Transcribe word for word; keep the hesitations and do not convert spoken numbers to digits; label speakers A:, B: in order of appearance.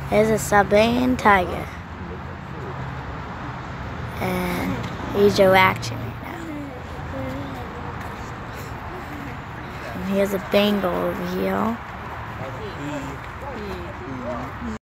A: There's a spokane tiger. And he's relaxing right now. And here's a Bengal over here.